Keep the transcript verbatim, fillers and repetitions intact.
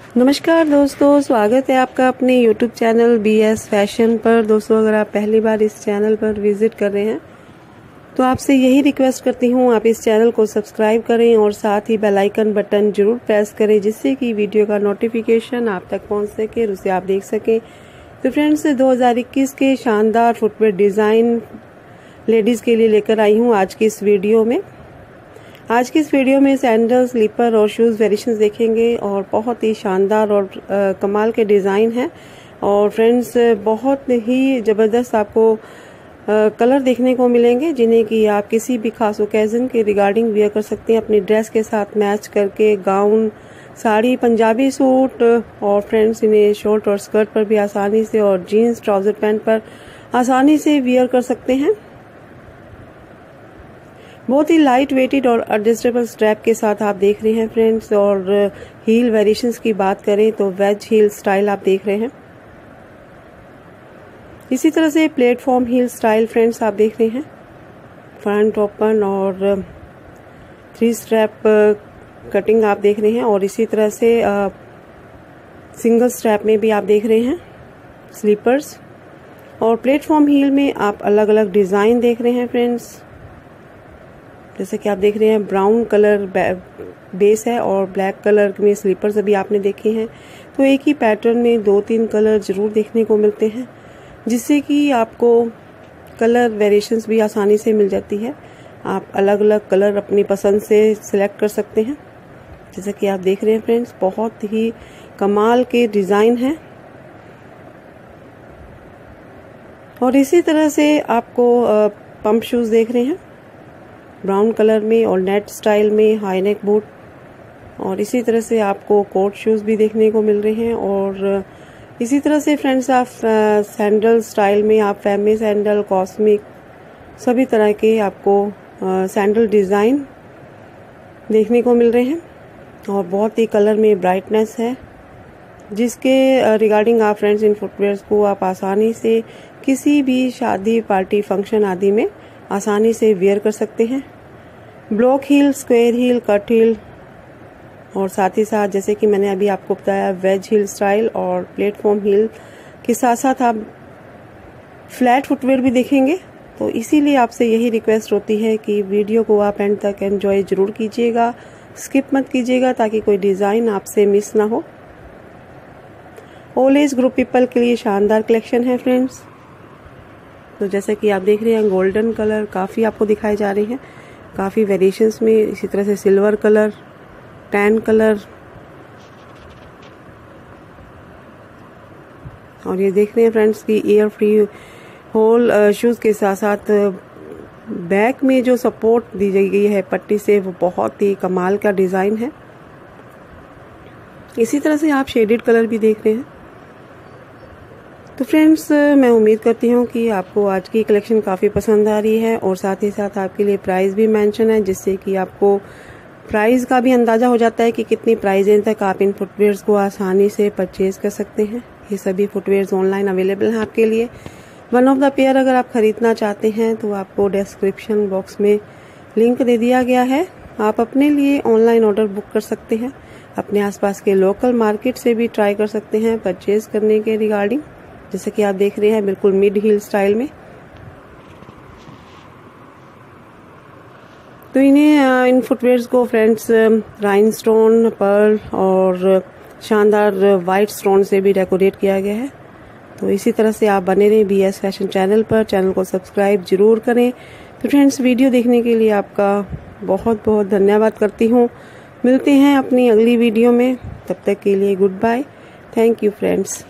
नमस्कार दोस्तों, स्वागत है आपका अपने YouTube channel B S fashion पर। दोस्तों, अगर आप पहली बार इस चैनल पर विजिट कर रहे हैं तो आपसे यही रिक्वेस्ट करती हूँ, आप इस चैनल को सब्सक्राइब करें और साथ ही बेल आइकन बटन जरूर प्रेस करें, जिससे कि वीडियो का नोटिफिकेशन आप तक पहुँच सके और उसे आप देख सकें। तो फ्रेंड्स, दो हज़ार इक्कीस के शानदार फुटवेयर डिज़ाइन लेडीज़ के लिए लेकर आई हूँ आज की इस वीडियो में। आज की इस वीडियो में सैंडल, स्लीपर और शूज़ वेरिएशंस देखेंगे और बहुत ही शानदार और आ, कमाल के डिज़ाइन हैं। और फ्रेंड्स, बहुत ही ज़बरदस्त आपको आ, कलर देखने को मिलेंगे, जिन्हें कि आप किसी भी खास ओकेजन के रिगार्डिंग वेयर कर सकते हैं, अपनी ड्रेस के साथ मैच करके। गाउन, साड़ी, पंजाबी सूट और फ्रेंड्स इन्हें शॉर्ट और स्कर्ट पर भी आसानी से और जीन्स, ट्राउज़र, पैंट पर आसानी से वियर कर सकते हैं। बहुत ही लाइट वेटेड और एडजस्टेबल स्ट्रैप के साथ आप देख रहे हैं फ्रेंड्स। और हील वेरिएशंस की बात करें तो वेज हील स्टाइल आप देख रहे हैं। इसी तरह से प्लेटफॉर्म हील स्टाइल फ्रेंड्स आप देख रहे हैं। फ्रंट ओपन और थ्री स्ट्रैप कटिंग आप देख रहे हैं। और इसी तरह से सिंगल स्ट्रैप में भी आप देख रहे हैं स्लीपर्स। और प्लेटफॉर्म हील में आप अलग अलग डिज़ाइन देख रहे हैं फ्रेंड्स। जैसे कि आप देख रहे हैं, ब्राउन कलर बेस है और ब्लैक कलर में स्लीपर्स अभी आपने देखे हैं। तो एक ही पैटर्न में दो तीन कलर जरूर देखने को मिलते हैं, जिससे कि आपको कलर वेरिएशंस भी आसानी से मिल जाती है। आप अलग अलग कलर अपनी पसंद से सिलेक्ट कर सकते हैं। जैसे कि आप देख रहे हैं फ्रेंड्स, बहुत ही कमाल के डिज़ाइन हैं। और इसी तरह से आपको पंप शूज़ देख रहे हैं ब्राउन कलर में और नेट स्टाइल में, हाई नेक बूट। और इसी तरह से आपको कोट शूज़ भी देखने को मिल रहे हैं। और इसी तरह से फ्रेंड्स, आप सैंडल स्टाइल में आप फैमी सैंडल, कॉस्मिक, सभी तरह के आपको सैंडल डिज़ाइन देखने को मिल रहे हैं। और बहुत ही कलर में ब्राइटनेस है, जिसके रिगार्डिंग आप फ्रेंड्स इन फुटवेयर्स को आप आसानी से किसी भी शादी, पार्टी, फंक्शन आदि में आसानी से वेयर कर सकते हैं। Block heel, square heel, cut heel और साथ ही साथ जैसे कि मैंने अभी आपको बताया वेज हील स्टाइल और प्लेटफॉर्म हील के साथ साथ आप फ्लैट फुटवेयर भी देखेंगे। तो इसीलिए आपसे यही रिक्वेस्ट होती है कि वीडियो को आप एंड तक एंजॉय जरूर कीजिएगा, स्किप मत कीजिएगा, ताकि कोई डिज़ाइन आपसे मिस ना हो। ऑल एज ग्रुप पीपल के लिए शानदार कलेक्शन है फ्रेंड्स। तो जैसे कि आप देख रहे हैं, गोल्डन कलर काफ़ी आपको दिखाए जा रहे हैं, काफ़ी वेरिएशंस में। इसी तरह से सिल्वर कलर, टैन कलर। और ये देख रहे हैं फ्रेंड्स कि एयर फ्री होल शूज़ के साथ साथ बैक में जो सपोर्ट दी गई है पट्टी से, वो बहुत ही कमाल का डिज़ाइन है। इसी तरह से आप शेडेड कलर भी देख रहे हैं। तो फ्रेंड्स, मैं उम्मीद करती हूँ कि आपको आज की कलेक्शन काफ़ी पसंद आ रही है। और साथ ही साथ आपके लिए प्राइस भी मेंशन है, जिससे कि आपको प्राइस का भी अंदाज़ा हो जाता है कि कितनी प्राइजें तक आप इन फुटवेयर्स को आसानी से परचेज कर सकते हैं। ये सभी फुटवेयर्स ऑनलाइन अवेलेबल हैं आपके लिए। वन ऑफ द पेयर अगर आप ख़रीदना चाहते हैं तो आपको डिस्क्रिप्शन बॉक्स में लिंक दे दिया गया है, आप अपने लिए ऑनलाइन ऑर्डर बुक कर सकते हैं। अपने आसपास के लोकल मार्केट से भी ट्राई कर सकते हैं परचेज करने के रिगार्डिंग। जैसे कि आप देख रहे हैं, बिल्कुल मिड हील स्टाइल में। तो इन्हें इन फुटवेयर्स को फ्रेंड्स राइनस्टोन, पर्ल और शानदार वाइट स्टोन से भी डेकोरेट किया गया है। तो इसी तरह से आप बने रहें बी एस फैशन चैनल पर। चैनल को सब्सक्राइब जरूर करें। तो फ्रेंड्स, वीडियो देखने के लिए आपका बहुत बहुत धन्यवाद करती हूँ। मिलते हैं अपनी अगली वीडियो में, तब तक के लिए good bye. Thank you friends.